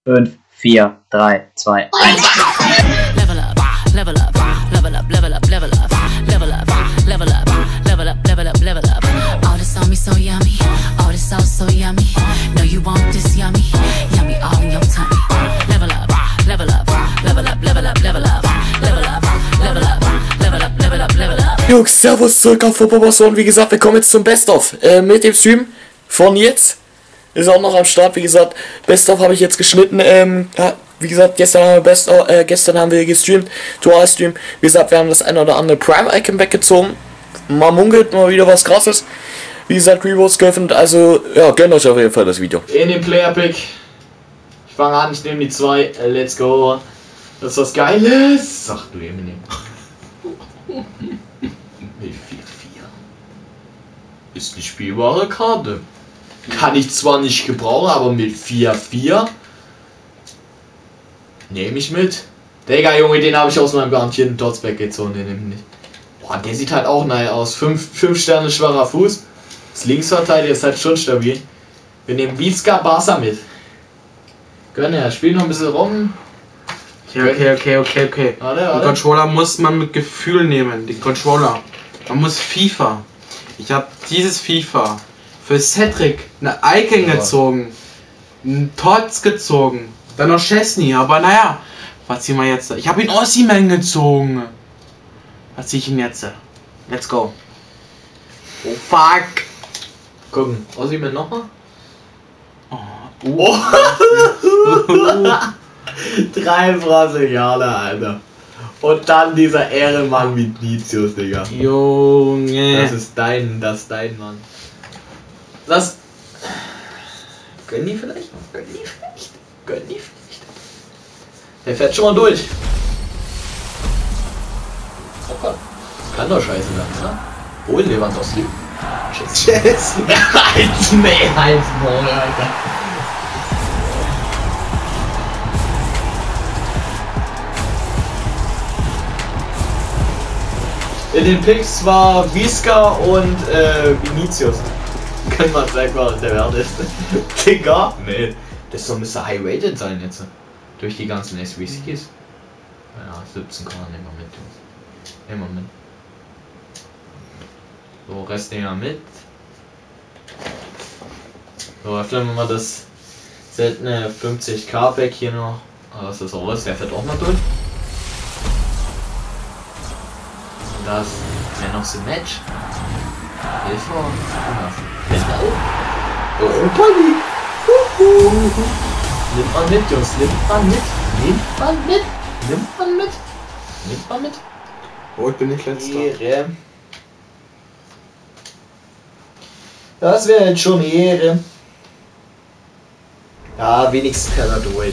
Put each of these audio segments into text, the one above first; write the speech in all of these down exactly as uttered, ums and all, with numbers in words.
fünf, vier, drei, zwei, eins. Level up, level up, level up, level up, level up, level up, level up, level up, level up, level up. All this on me so yummy, all this sauce so yummy. No, you want this yummy, yummy all in your tummy. Level up, level up, level up, level up, level up, level up, level up, level up, level up, level up. Jungs, servus zurück auf Footballboss und wie gesagt, wir kommen jetzt zum Best-of äh, mit dem Stream von jetzt. Ist auch noch am Start, wie gesagt, Best-of habe ich jetzt geschnitten, ähm, ja, wie gesagt, gestern haben wir Best äh, gestern haben wir gestreamt, Dual-Stream, wie gesagt, wir haben das eine oder andere Prime-Icon weggezogen, mal munkelt, mal wieder was krasses, wie gesagt, Rewards geöffnet, also, ja, gönnt euch auf jeden Fall das Video. In den Player-Pick, ich fange an, ich nehme die zwei, let's go, das ist was Geiles, sag du Eminem. vier vier ist eine spielbare Karte. Kann ich zwar nicht gebrauchen, aber mit vier vier nehme ich mit. Digga, Junge, den habe ich aus meinem garantierten Dotsback gezogen, den nehme ich nicht. Boah, der sieht halt auch nice aus. fünf Sterne schwacher Fuß. Das Linksverteidiger ist halt schon stabil. Wir nehmen Vizca Barca mit. Gönn ja, spiel noch ein bisschen rum. Okay, okay, okay, okay, okay. Warte, Den warte. Controller muss man mit Gefühl nehmen. Den Controller. Man muss FIFA. Ich habe dieses FIFA für Cedric eine Icon Ja. gezogen, einen Tots gezogen, dann noch Chesney, aber naja, was ziehen wir jetzt? Ich habe ihn Osimhen gezogen. Was ziehe ich ihn jetzt? Let's go. Oh fuck. Gucken, Osimhen nochmal? Oh. Drei Brasilianer, Alter. Und dann dieser Ehrenmann mit Vinicius, Digga. Junge. Das ist dein, das ist dein Mann. Das. Gönnen die vielleicht? Gönnen die vielleicht? Gönnen die vielleicht? Der fährt schon mal durch. Oh Gott. Kann doch scheiße sein, oder? Wohl Lewandowski. Tschüss. Eins mehr als morgen, Alter. In den Picks war Vizca und äh, Vinicius. Können wir sagen, was der Wert ist. Digga? Nee. Das soll müsste high rated sein jetzt. Durch die ganzen S V Cs. Ja, siebzehn K nehmen wir mit. Nehmen wir mit. So, Rest nehmen wir mit. So, öffnen wir mal das seltene fünfzig K Pack hier noch. Aber was ist auch was? Der fährt auch mal durch. Das wäre noch so ein Match. Hilfe. Europa League. Nimmt man mit, Jungs. Nimmt man mit. Nimmt man mit. Nimmt man mit. Nimmt man mit. Oh, ich bin nicht letzter. Ehre. Das wäre jetzt schon Ehre. Ja, wenigstens kann er durch.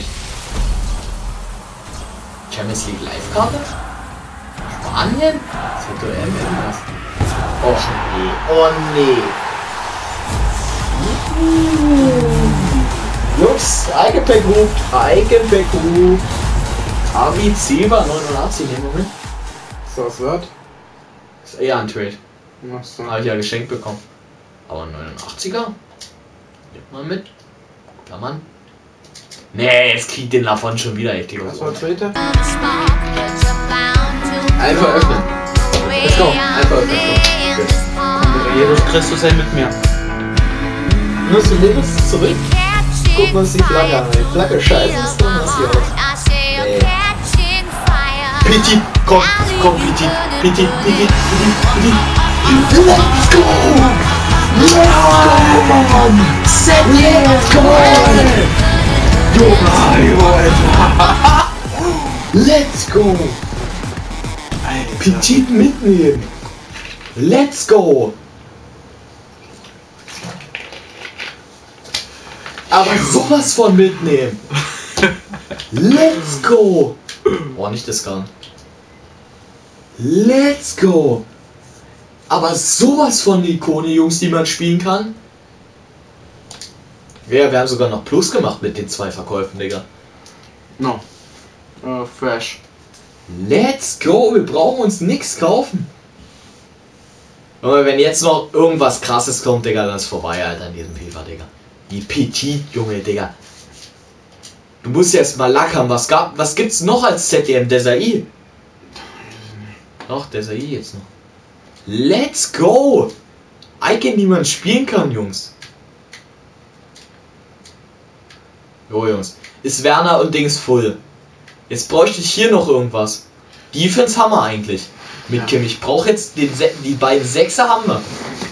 Champions League Live-Karte? Spanien? Das wird doch eher werden lassen. Oh nee, oh nee. Jungs, Eigenpack ruft, Eigenpack ruft. Avi Zeba neunundachtzig, nehmen wir mit. So, was wird? Ist eher ein Trade. Ach so. Habe ich ja geschenkt bekommen. Aber neunundachtziger? Nimmt man mit. Kann man. Nee, jetzt kriegt den Lavon schon wieder echt die Was war Hose. Twitter? Einfach öffnen. Let's go. Einfach öffnen. Go. Jesus Christus sei mit mir. Nur du lebst zurück. Guck mal, was die Flagge an. Die Flagge scheiße ist doch was hier aus. Nee. Petit, komm, komm, Petit, Petit, Petit, Petit, Petit. Let's go! Let's go, Mann! Let's go! Let's go! Petit mitnehmen! Let's go! Aber sowas von mitnehmen! Let's go! Boah, nicht das Garn. Let's go! Aber sowas von Ikone, Jungs, die man spielen kann. Wir, wir haben sogar noch Plus gemacht mit den zwei Verkäufen, Digga. No. Uh, fresh. Let's go! Wir brauchen uns nichts kaufen. Aber wenn jetzt noch irgendwas krasses kommt, Digga, dann ist vorbei, Alter, in diesem FIFA, Digga. Die Petit, Junge, Digga. Du musst erst mal lackern. Was gab, was gibt's noch als Z D M? Desai? Doch, Desai jetzt noch. Let's go! Icon, die man spielen kann, Jungs. Jo, Jungs. Ist Werner und Dings full. Jetzt bräuchte ich hier noch irgendwas. Defense haben wir eigentlich. Mit ja. Kim. Ich brauche jetzt den Se die beiden Sechser haben wir.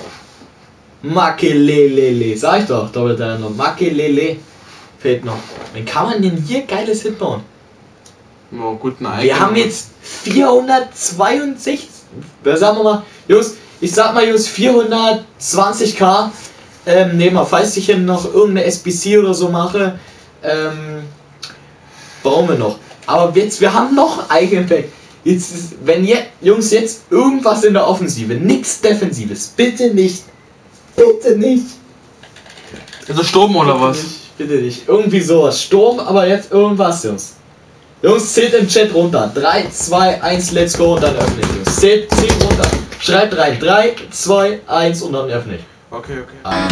Makelele. Sag ich doch. Doppelter noch. Makelele. Fehlt noch. Wen kann man denn hier geiles Hit bauen? Oh, guten Icon. Wir haben jetzt vierhundertzweiundsechzig. Sagen wir mal. Jungs, ich sag mal, Jungs, vierhundertzwanzig K. Ähm, nehmen wir, falls ich hier noch irgendeine S B C oder so mache. Ähm, brauchen wir noch. Aber jetzt, wir haben noch Eigenpack. Jetzt ist, wenn jetzt, Jungs, jetzt irgendwas in der Offensive, nichts Defensives, bitte nicht. Bitte nicht. Also Sturm oder bitte was? Nicht, bitte nicht. Irgendwie sowas. Sturm, aber jetzt irgendwas, Jungs. Jungs, zählt im Chat runter. drei, zwei, eins, let's go und dann öffnet, Jungs. Zählt, zählt runter. Schreibt rein. drei, zwei, eins und dann öffnet. Okay, okay. Ah.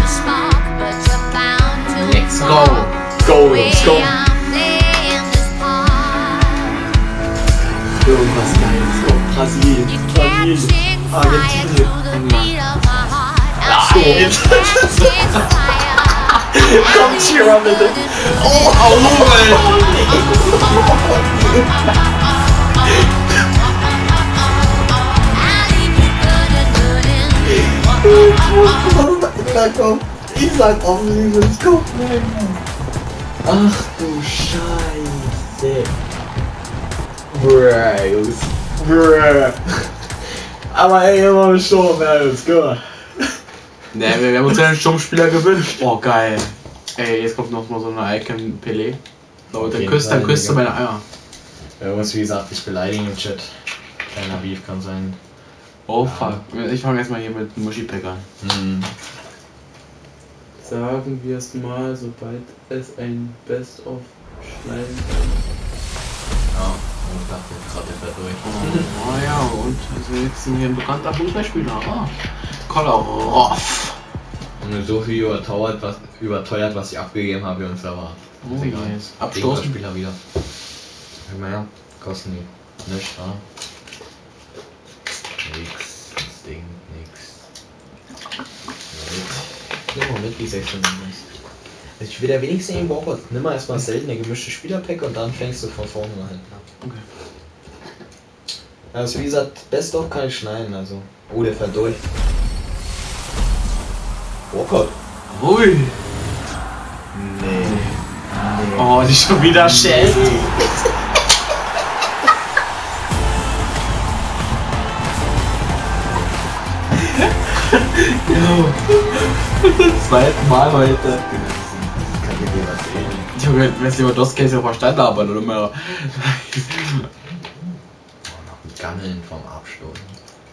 Let's go. Go, Jungs, go. Irgendwas Geiles. Oh, Brasilien. Brasilien. Argentinien. Ja, jetzt. Kommt Chira bitte. Oh, au, oh, ich sag offensiv, komm. Ach du Scheiße. Bruh, Jungs. Bruh. Aber ey, immer im Sturm, ja, Jungs, guck mal. Ne, wir haben uns ja einen Sturmspieler gewünscht. Oh, geil. Ey, jetzt kommt noch mal so eine Icon Pelé. So, dann küsst, dann küsst du meine Eier. Ja, Jungs, wie gesagt, ich beleidige im Chat. Kleiner Beef kann sein. Oh, fuck. Ich fange erstmal hier mit Muschi-Pack an. Mhm. Sagen wir es mal, sobald es ein Best-of schneiden kann. Ja, ich dachte gerade, der fährt durch. Oh, oh ja, und also jetzt sind hier ein bekannter Fußballspieler. Ah, Kolarov. Und so viel überteuert, was, überteuert, was ich abgegeben habe, uns erwartet. Oh, Ist egal. yes. Abstoßen. Spieler wieder. Naja, kosten die. Nicht, ja. Nix. Das Ding, nix. Nimm mal mit, die sechshundert. Ich will ja wenigstens den Walkout. Nimm mal erstmal selten eine gemischte Spielerpack und dann fängst du von vorne mal hin. Okay. Also wie gesagt, Best of kann ich schneiden, also. Oh, der fährt durch. Walkout. Ui. Nee. Nee. Oh, nicht schon wieder Shell. Das zweite Mal heute. Ich hab gehört, Wesley Lewandowski ist ja verstanden, aber nur mehr. Oh, noch ein Gammeln vom Abstoßen.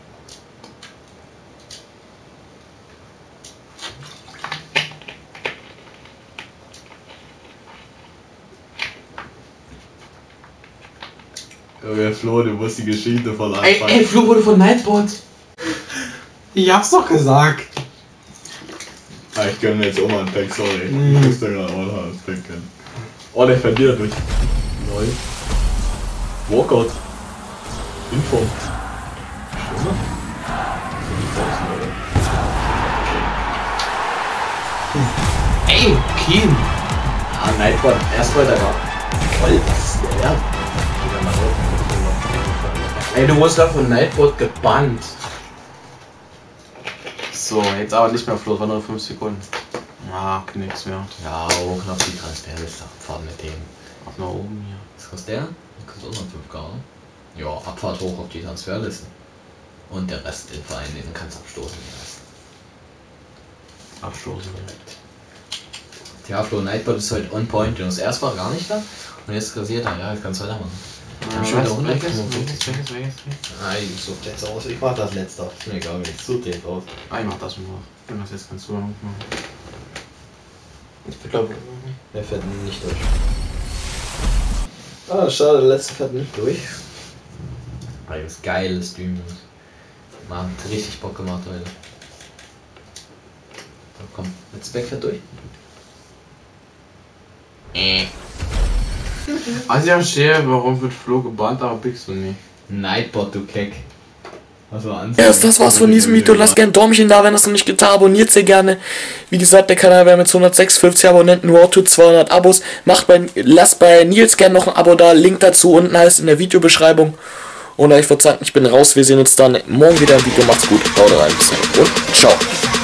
Oh, Flo, du musst die Geschichte von Ey, ey, Flo wurde von Nightbot. Ich hab's doch gesagt. Ah, ich gönn mir jetzt auch mal ein Pack, sorry. Mm. Ich muss da gerade auch noch ein Pack gönnen. Oh, der verliert durch. Neu. Walkout. Inform. Schlimmer? Ey, Keen. Ah, Nightbot. Erstmal da war. Voll. Ja. Ey, du wurdest da von Nightbot gebannt. So, jetzt aber nicht mehr Flo, war nur fünf Sekunden. Ah, nix mehr. Ja, auch noch die Transferliste abfahren mit dem. Ab nach oben hier. Was kostet der? Der kostet auch noch fünf K. Ja, Abfahrt hoch auf die Transferliste. Und der Rest den Verein, den kannst du abstoßen. Abstoßen. Ja, Flo, Nightbot ist halt on point. Jungs, erst war gar nicht da und jetzt kassiert er. Ja, jetzt kannst du weitermachen. Ich hab schon wieder hundert Ah, ich such jetzt aus. Ich mach das letzte. Ist mir egal, ich such den drauf. Ah, ich mach das schon drauf. Wenn das jetzt kannst du auch machen. Ich glaube, der fährt nicht durch. Ah, schade, der letzte fährt nicht durch. Ah, das ist geiles Stream. Man hat richtig Bock gemacht heute. So, komm, letzte Back fährt durch. Äh. Also ich verstehe, warum wird Flo gebannt, aber Pixel nicht. Nightbot, du Keck. Also Ja, das war's von diesem Video. Lasst gerne ein Däumchen da, wenn ihr es noch nicht getan habt. Abonniert sehr gerne. Wie gesagt, der Kanal wäre mit zweihundertsechsundfünfzig Abonnenten Road to zweihundert Abos. Macht bei, lasst bei Nils gerne noch ein Abo da. Link dazu unten heißt in der Videobeschreibung. Und ich würde sagen, ich bin raus. Wir sehen uns dann morgen wieder im Video. Macht's gut. Haut rein. Bis dann. Und ciao.